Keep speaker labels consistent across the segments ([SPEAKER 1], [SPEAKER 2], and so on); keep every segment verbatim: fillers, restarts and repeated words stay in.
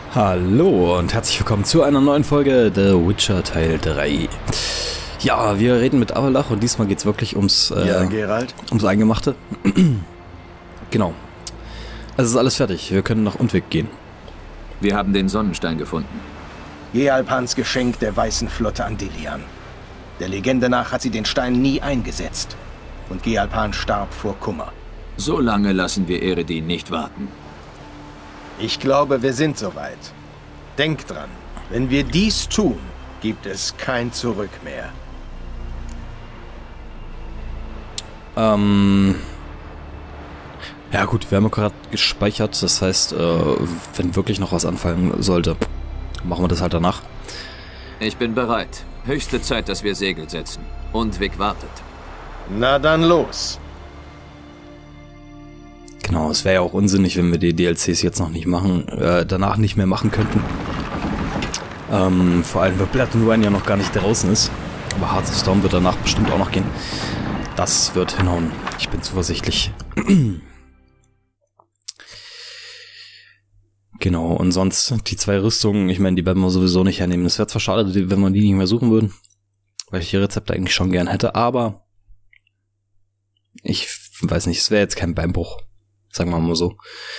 [SPEAKER 1] Hallo und herzlich willkommen zu einer neuen Folge The Witcher Teil drei. Ja, wir reden mit Avallac'h und diesmal geht es wirklich ums, äh,
[SPEAKER 2] ja, Geralt.
[SPEAKER 1] ums Eingemachte. Genau. Es ist alles fertig, wir können nach Undvik gehen.
[SPEAKER 3] Wir haben den Sonnenstein gefunden.
[SPEAKER 2] Gealpans Geschenk der Weißen Flotte an Dilian. Der Legende nach hat sie den Stein nie eingesetzt. Und Gealpan starb vor Kummer.
[SPEAKER 3] So lange lassen wir Eredin nicht warten.
[SPEAKER 2] Ich glaube, wir sind soweit. Denk dran, wenn wir dies tun, gibt es kein Zurück mehr.
[SPEAKER 1] Ähm... Ja gut, wir haben gerade gespeichert, das heißt, äh, wenn wirklich noch was anfallen sollte, machen wir das halt danach.
[SPEAKER 3] Ich bin bereit. Höchste Zeit, dass wir Segel setzen. Undvik wartet.
[SPEAKER 2] Na dann los.
[SPEAKER 1] Genau, es wäre ja auch unsinnig, wenn wir die D L Cs jetzt noch nicht machen, äh, danach nicht mehr machen könnten. Ähm, vor allem, weil Blood and Wine ja noch gar nicht draußen ist. Aber Hearts of Stone wird danach bestimmt auch noch gehen. Das wird hinhauen. Ich bin zuversichtlich. Genau, und sonst die zwei Rüstungen, ich meine, die werden wir sowieso nicht hernehmen. Das wäre zwar schade, wenn wir die nicht mehr suchen würden, weil ich die Rezepte eigentlich schon gern hätte, aber ich weiß nicht, es wäre jetzt kein Beinbruch. Sagen wir mal so.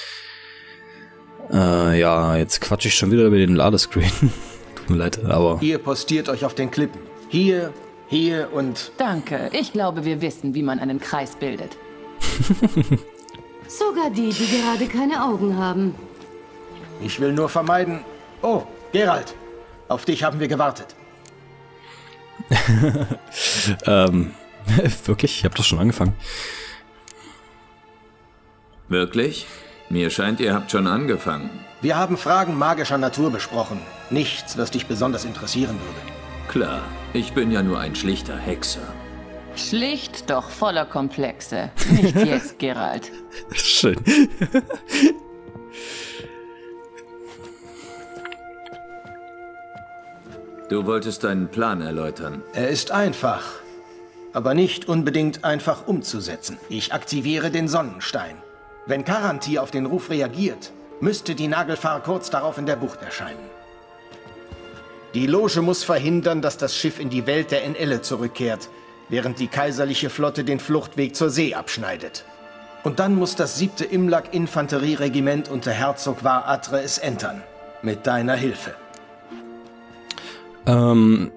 [SPEAKER 1] Äh, ja, jetzt quatsche ich schon wieder über den Ladescreen. Tut mir leid, aber...
[SPEAKER 2] Ihr postiert euch auf den Klippen. Hier, hier und...
[SPEAKER 4] Danke. Ich glaube, wir wissen, wie man einen Kreis bildet.
[SPEAKER 5] Sogar die, die gerade keine Augen haben.
[SPEAKER 2] Ich will nur vermeiden... Oh, Geralt. Auf dich haben wir gewartet.
[SPEAKER 1] ähm, wirklich? Ich habe doch schon angefangen.
[SPEAKER 3] Wirklich? Mir scheint, ihr habt schon angefangen.
[SPEAKER 2] Wir haben Fragen magischer Natur besprochen. Nichts, was dich besonders interessieren würde.
[SPEAKER 3] Klar, ich bin ja nur ein schlichter Hexer.
[SPEAKER 4] Schlicht, doch voller Komplexe. Nicht jetzt, Geralt.
[SPEAKER 1] Schön.
[SPEAKER 3] Du wolltest deinen Plan erläutern.
[SPEAKER 2] Er ist einfach, aber nicht unbedingt einfach umzusetzen. Ich aktiviere den Sonnenstein. Wenn Karantir auf den Ruf reagiert, müsste die Nagelfar kurz darauf in der Bucht erscheinen. Die Loge muss verhindern, dass das Schiff in die Welt der Enelle zurückkehrt, während die kaiserliche Flotte den Fluchtweg zur See abschneidet. Und dann muss das siebte Imlak-Infanterieregiment unter Herzog Var Attre es entern. Mit deiner Hilfe.
[SPEAKER 1] Ähm...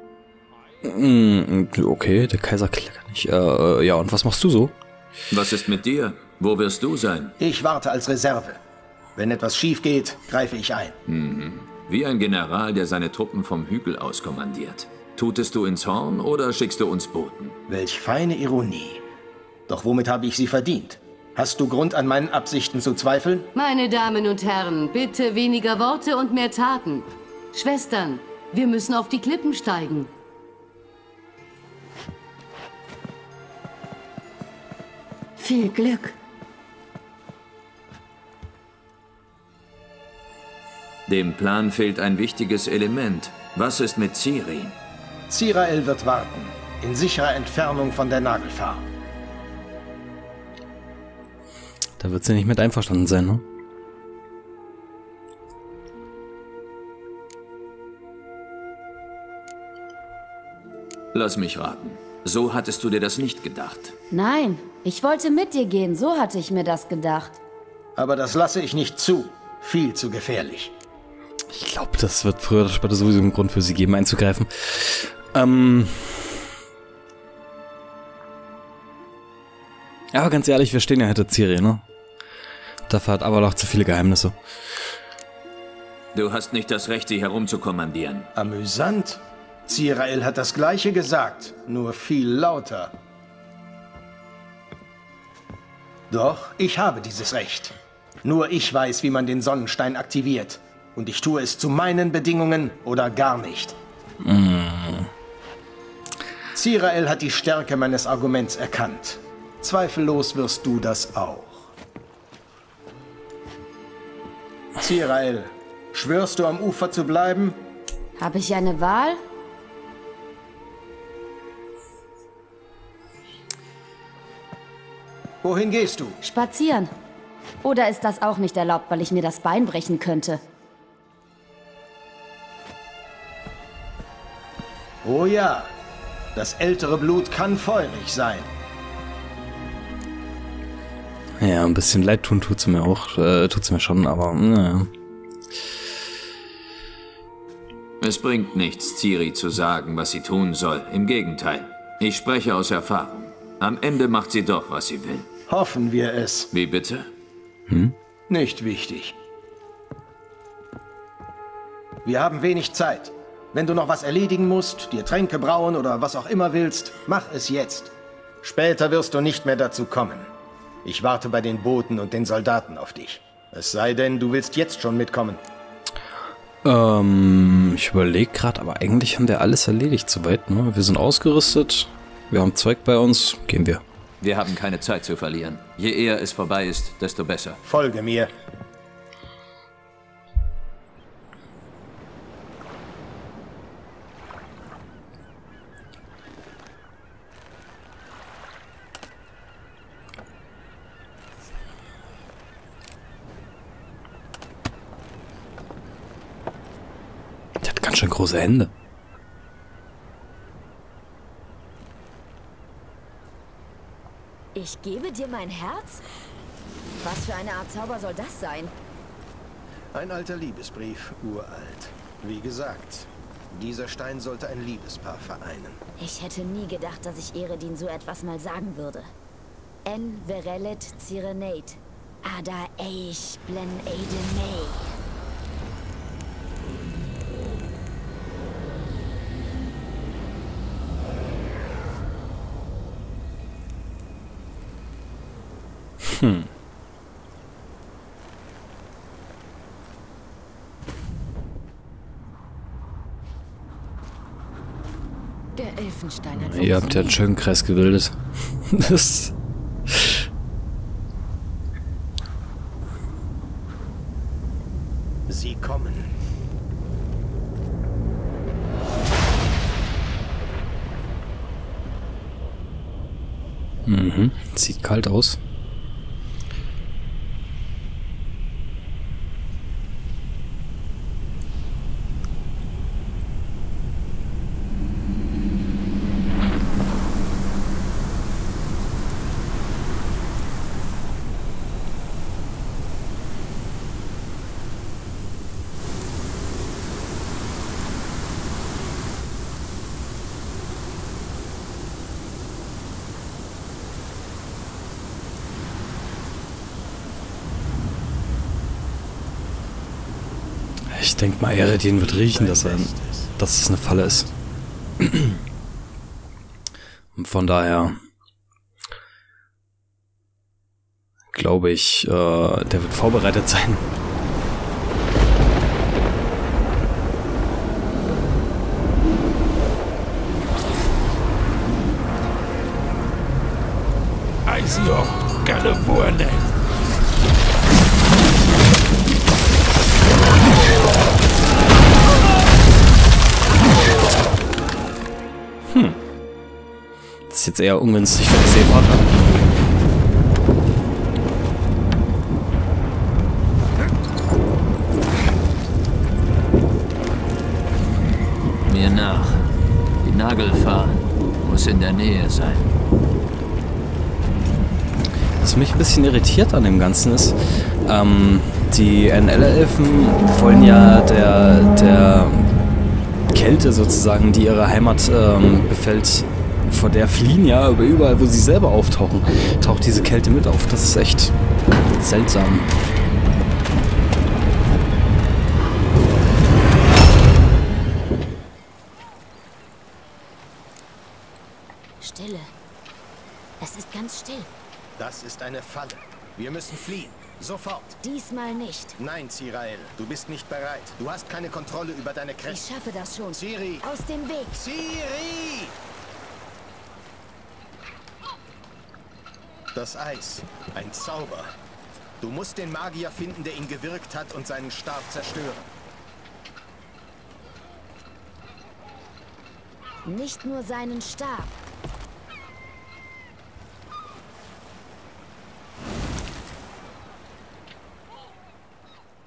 [SPEAKER 1] Okay, der Kaiser kleckert nicht. Äh, ja, und was machst du so?
[SPEAKER 3] Was ist mit dir? Wo wirst du sein?
[SPEAKER 2] Ich warte als Reserve. Wenn etwas schief geht, greife ich ein.
[SPEAKER 3] Mhm. Wie ein General, der seine Truppen vom Hügel aus kommandiert. Tutest du ins Horn oder schickst du uns Boten?
[SPEAKER 2] Welch feine Ironie. Doch womit habe ich sie verdient? Hast du Grund, an meinen Absichten zu zweifeln?
[SPEAKER 5] Meine Damen und Herren, bitte weniger Worte und mehr Taten. Schwestern, wir müssen auf die Klippen steigen. Viel Glück.
[SPEAKER 3] Dem Plan fehlt ein wichtiges Element. Was ist mit Ciri?
[SPEAKER 2] Zirael wird warten, in sicherer Entfernung von der Nagelfar.
[SPEAKER 1] Da wird sie nicht mit einverstanden sein, ne?
[SPEAKER 3] Lass mich raten. So hattest du dir das nicht gedacht.
[SPEAKER 6] Nein, ich wollte mit dir gehen, so hatte ich mir das gedacht.
[SPEAKER 2] Aber das lasse ich nicht zu. Viel zu gefährlich.
[SPEAKER 1] Ich glaube, das wird früher oder später sowieso einen Grund für sie geben, einzugreifen. Ähm... Ja, ganz ehrlich, wir stehen ja hinter Ciri, ne? Dafür hat Avallac'h zu viele Geheimnisse.
[SPEAKER 3] Du hast nicht das Recht, sie herumzukommandieren.
[SPEAKER 2] Amüsant. Zirael hat das Gleiche gesagt, nur viel lauter. Doch, ich habe dieses Recht. Nur ich weiß, wie man den Sonnenstein aktiviert. Und ich tue es zu meinen Bedingungen oder gar nicht.
[SPEAKER 1] Mm.
[SPEAKER 2] Zirael hat die Stärke meines Arguments erkannt. Zweifellos wirst du das auch. Zirael, schwörst du am Ufer zu bleiben?
[SPEAKER 6] Habe ich eine Wahl?
[SPEAKER 2] Wohin gehst du?
[SPEAKER 6] Spazieren. Oder ist das auch nicht erlaubt, weil ich mir das Bein brechen könnte?
[SPEAKER 2] Oh ja, das ältere Blut kann feurig sein.
[SPEAKER 1] Ja, ein bisschen leid tun tut's mir auch, äh, tut's mir schon, aber naja.
[SPEAKER 3] Es bringt nichts, Ciri zu sagen, was sie tun soll. Im Gegenteil. Ich spreche aus Erfahrung. Am Ende macht sie doch, was sie will.
[SPEAKER 2] Hoffen wir es.
[SPEAKER 3] Wie bitte?
[SPEAKER 1] Hm?
[SPEAKER 2] Nicht wichtig. Wir haben wenig Zeit. Wenn du noch was erledigen musst, dir Tränke brauen oder was auch immer willst, mach es jetzt. Später wirst du nicht mehr dazu kommen. Ich warte bei den Booten und den Soldaten auf dich. Es sei denn, du willst jetzt schon mitkommen.
[SPEAKER 1] Ähm, ich überlege gerade, aber eigentlich haben wir alles erledigt soweit, ne? Wir sind ausgerüstet, wir haben Zeug bei uns, gehen wir.
[SPEAKER 3] Wir haben keine Zeit zu verlieren. Je eher es vorbei ist, desto besser.
[SPEAKER 2] Folge mir.
[SPEAKER 1] Der hat ganz schön große Hände.
[SPEAKER 7] Ich gebe dir mein Herz? Was für eine Art Zauber soll das sein?
[SPEAKER 2] Ein alter Liebesbrief, uralt. Wie gesagt, dieser Stein sollte ein Liebespaar vereinen.
[SPEAKER 7] Ich hätte nie gedacht, dass ich Eredin so etwas mal sagen würde. En verelet Cyrenate. Ada eich blen Eidemei.
[SPEAKER 1] Hm.
[SPEAKER 7] Der Elfenstein hat
[SPEAKER 1] Ihr habt ja einen schönen Kreis gebildet. Das
[SPEAKER 2] Sie kommen.
[SPEAKER 1] mhm. Sieht kalt aus. Ich denke mal, Eredin wird riechen, dass, er, dass es eine Falle ist. Und von daher glaube ich, äh, der wird vorbereitet sein.
[SPEAKER 8] Aisio, California.
[SPEAKER 1] Hm. Das ist jetzt eher ungünstig für die Seefahrt.
[SPEAKER 3] Mir nach. Die Nagelfar muss in der Nähe sein.
[SPEAKER 1] Was mich ein bisschen irritiert an dem Ganzen ist, ähm, die N L-Elfen wollen ja der, der Kälte sozusagen, die ihre Heimat ähm, befällt, vor der fliehen ja, aber überall, wo sie selber auftauchen, taucht diese Kälte mit auf. Das ist echt seltsam.
[SPEAKER 7] Stille. Es ist ganz still.
[SPEAKER 2] Das ist eine Falle. Wir müssen fliehen. Sofort.
[SPEAKER 7] Diesmal nicht.
[SPEAKER 2] Nein, Zirael, du bist nicht bereit. Du hast keine Kontrolle über deine
[SPEAKER 7] Ich
[SPEAKER 2] Kräfte.
[SPEAKER 7] schaffe das schon.
[SPEAKER 2] Ciri!
[SPEAKER 7] Aus dem Weg.
[SPEAKER 2] Ciri! Das Eis. Ein Zauber. Du musst den Magier finden, der ihn gewirkt hat und seinen Stab zerstören.
[SPEAKER 7] Nicht nur seinen Stab.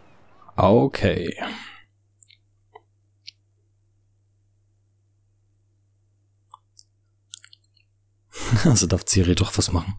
[SPEAKER 1] Okay. Also darf Ciri doch was machen.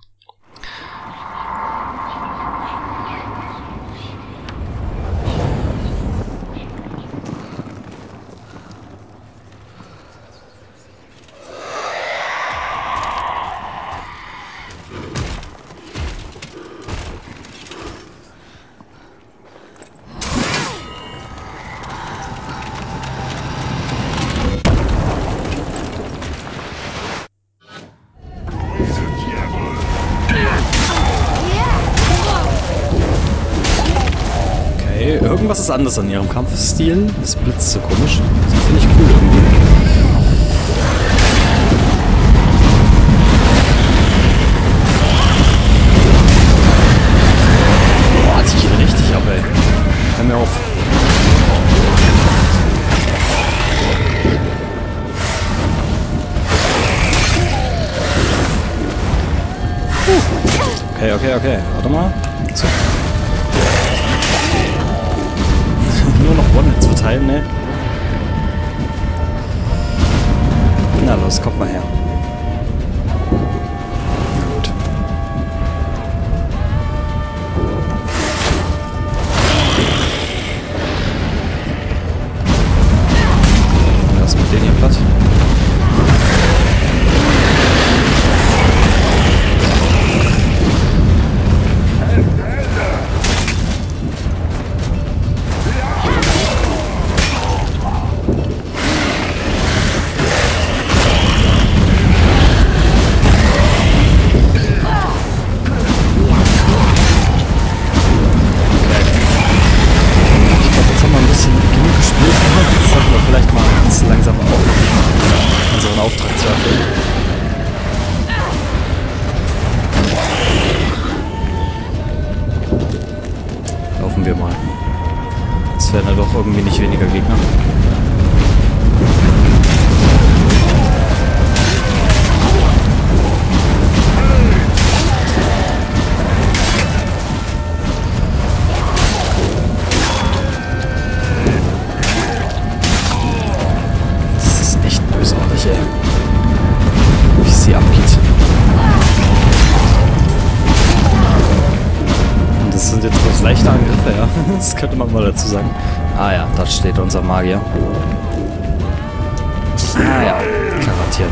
[SPEAKER 1] Irgendwas ist anders an ihrem Kampfstil. Das blitzt so komisch. Das finde ich cool irgendwie. Boah, die geht richtig ab, ey. Hör mir auf. Okay, okay, okay. Warte mal. So. Nur noch One-Hits verteilen, ne? Na los, kommt mal her. Na gut. Lass mal den hier platt. Wir mal. Es werden ja doch irgendwie nicht weniger Gegner. Das ist echt bösartig, ey. Wie sie abgeht. Das sind jetzt bloß leichte Angriffe, ja. Das könnte man mal dazu sagen. Ah ja, da steht unser Magier. Ah ja, garantiert.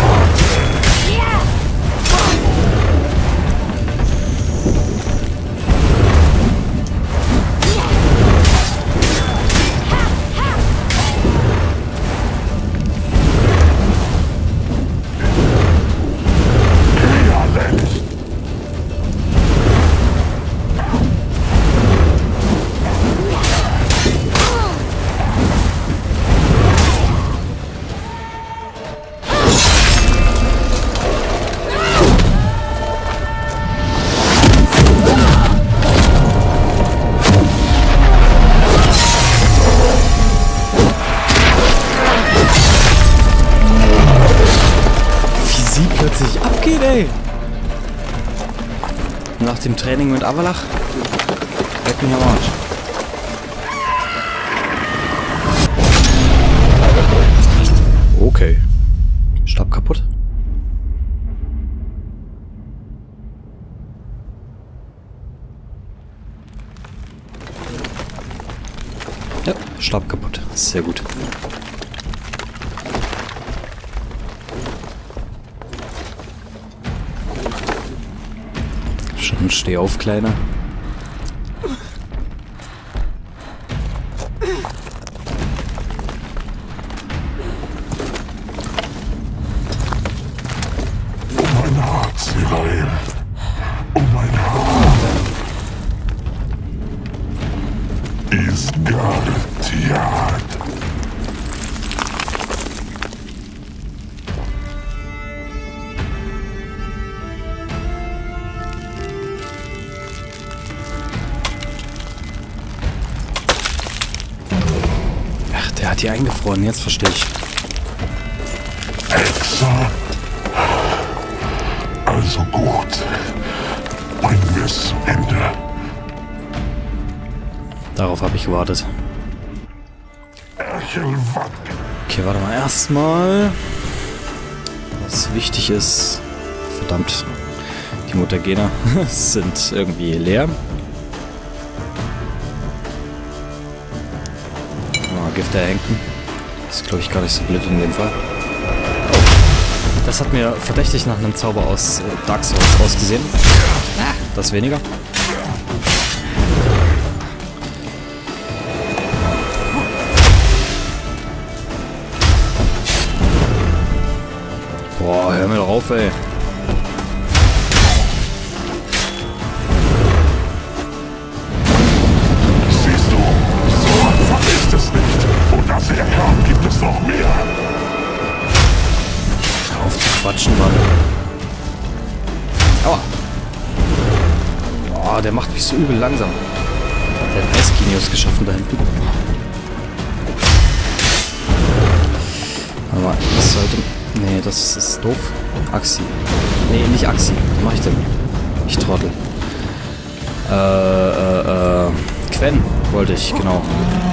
[SPEAKER 1] Abgeht, ey! Nach dem Training mit Avalach leck mich am Arsch. Okay. Stab kaputt. Ja, Stab kaputt. Sehr gut. Schon steh auf, Kleiner.
[SPEAKER 8] Mein Herz, Sirael. Oh, mein Herz. Isgartiad.
[SPEAKER 1] Der hat die eingefroren, jetzt verstehe ich.
[SPEAKER 8] Hexe. Also gut. Bringen wir es zu Ende.
[SPEAKER 1] Darauf habe ich gewartet. Okay, warte mal. Erstmal, was wichtig ist, Verdammt. Die Mutagene sind irgendwie leer. Oh, Gift erhängen. Das ist, glaube ich, gar nicht so blöd in dem Fall. Das hat mir verdächtig nach einem Zauber aus äh, Dark Souls ausgesehen. Das weniger. Boah, hör mir doch auf, ey.
[SPEAKER 8] Siehst du, so einfach ist es nicht. Wo das herkam, gibt es noch mehr.
[SPEAKER 1] Hör auf zu quatschen, Mann. Aua. Boah, der macht mich so übel langsam. Der hat Eiskinios geschaffen da hinten. Aber das sollte... Nee, das ist doof. Axi. Nee, nicht Axi. Was mach ich denn? Ich Trottel. Äh, äh, äh... Quen wollte ich, genau.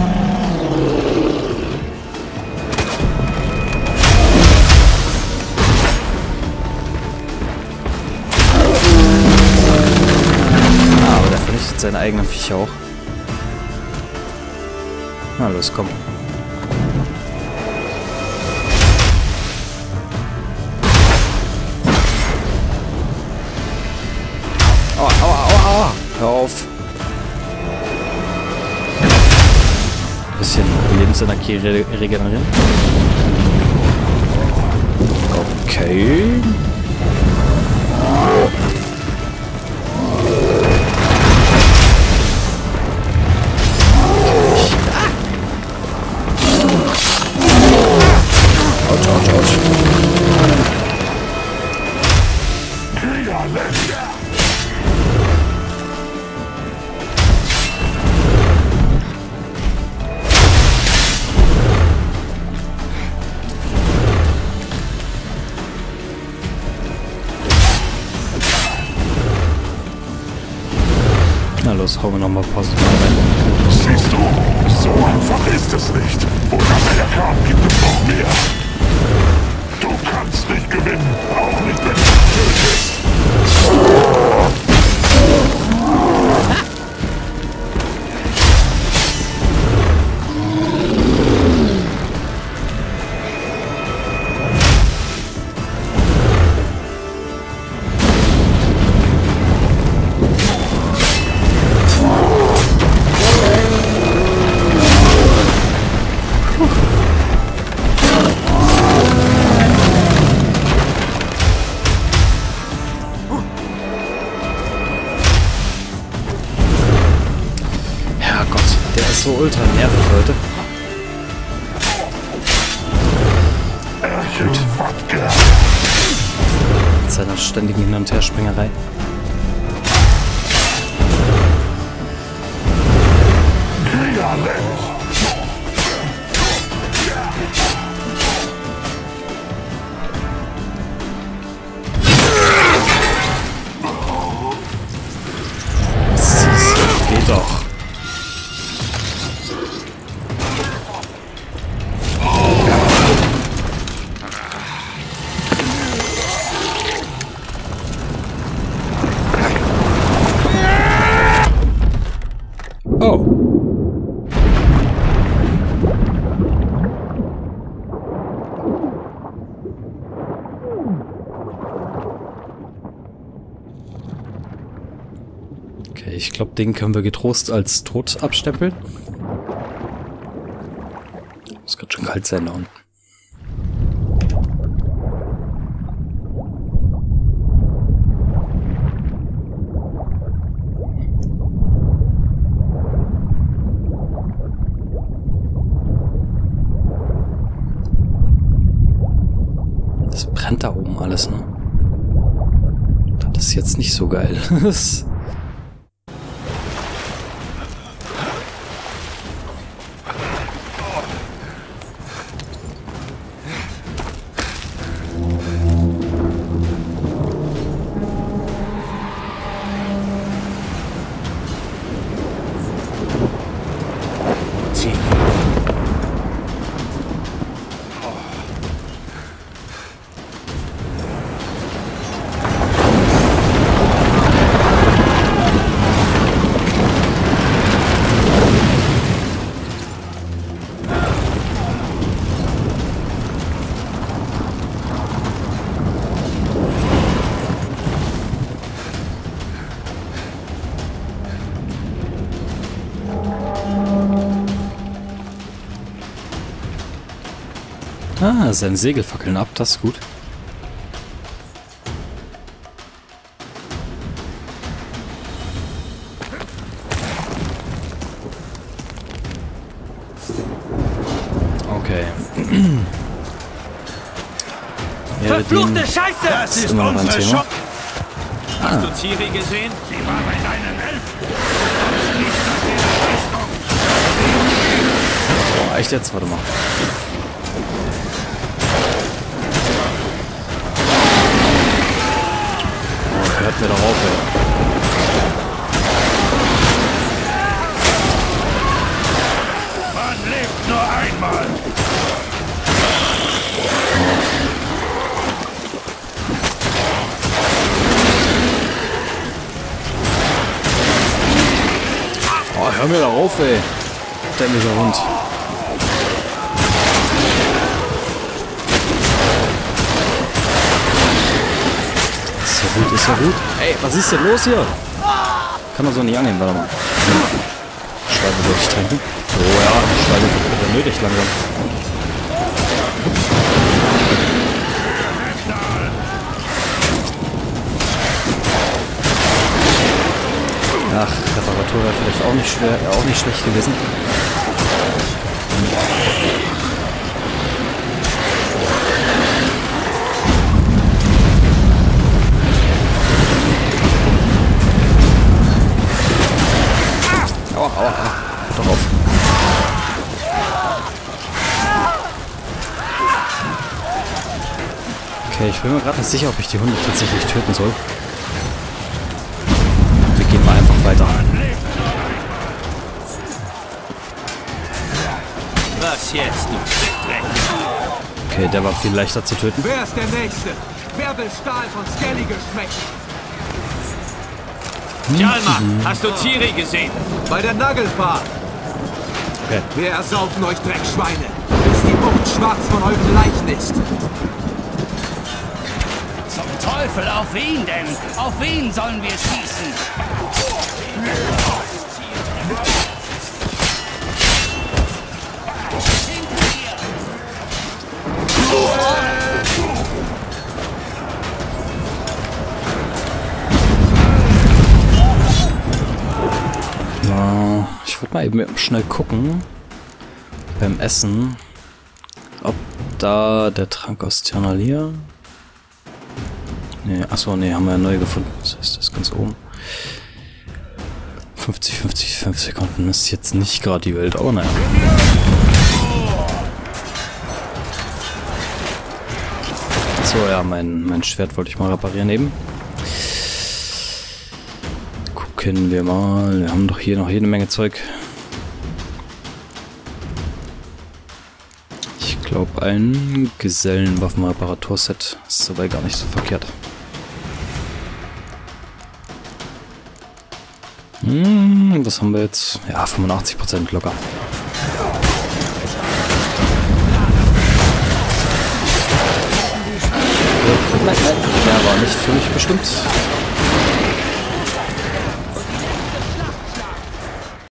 [SPEAKER 1] Ah, aber der vernichtet seine eigenen Viecher auch. Na los, komm. Aua, aua, aua, aua. Hör auf. Ein bisschen Lebensenergie re regenerieren. Okay. Autsch, autsch, autsch. Na los, hauen wir nochmal Pause rein.
[SPEAKER 8] Siehst du, so einfach ist es nicht. Wo das herkam, gibt es noch mehr. Du kannst nicht gewinnen, auch nicht, wenn du tötest.
[SPEAKER 1] So ultra nervig, Leute.
[SPEAKER 8] Gut.
[SPEAKER 1] Mit seiner ständigen Hin- und Herspringerei. Geht doch. Oh. Okay, ich glaube, den können wir getrost als tot abstempeln. Muss gerade schon kalt sein da unten. Brennt da oben alles, ne? Das ist jetzt nicht so geil. Ah, seine Segel fackeln ab, das ist gut. Okay.
[SPEAKER 9] Verfluchte Scheiße!
[SPEAKER 1] Das ist immer noch ein Thema.
[SPEAKER 3] Hast
[SPEAKER 1] Ah.
[SPEAKER 3] du Ciri gesehen?
[SPEAKER 8] Sie war bei deinen Elfen.
[SPEAKER 1] Oh, echt jetzt? Warte mal. Oh, hört mir darauf, ey.
[SPEAKER 8] Man lebt nur einmal.
[SPEAKER 1] Oh, hör mir darauf, ey. Dämlicher Hund. Ist ja gut, ist ja gut. Ey, was ist denn los hier? Kann man so nicht angehen, warte mal. Schweibe würde ich trinken. Oh ja, Schweibe wird nötig langsam. Ach, Reparatur wäre vielleicht auch nicht schwer, auch nicht schlecht gewesen. Aua, aua, aua. Doch auf. Okay, ich bin mir gerade nicht sicher, ob ich die Hunde tatsächlich töten soll. Wir gehen mal einfach weiter.
[SPEAKER 3] Was jetzt, du Dreck?
[SPEAKER 1] Okay, der war viel leichter zu töten.
[SPEAKER 9] Wer ist der Nächste? Wer will Stahl von Skelly geschmeckt?
[SPEAKER 3] Hjalmar, hast du Ciri gesehen?
[SPEAKER 9] Bei der Nagelfahrt.
[SPEAKER 1] Okay.
[SPEAKER 9] Wir ersaufen euch Dreckschweine, bis die Bucht schwarz von euren Leichen ist.
[SPEAKER 10] Zum Teufel, auf wen denn? Auf wen sollen wir schießen?
[SPEAKER 1] Na, ich wollte mal eben schnell gucken beim Essen, ob da der Trank aus Ternalia. Nee, achso, nee, haben wir ja neu gefunden. Das heißt, das ist ganz oben. fünfzig, fünfzig, fünf Sekunden ist jetzt nicht gerade die Welt, aber naja. So, ja, mein, mein Schwert wollte ich mal reparieren eben. Gucken wir mal. Wir haben doch hier noch jede Menge Zeug. Ich glaube, ein Gesellenwaffenreparaturset ist dabei gar nicht so verkehrt. Hm, was haben wir jetzt? Ja, fünfundachtzig Prozent locker. Nein, nein, der war nicht für mich bestimmt.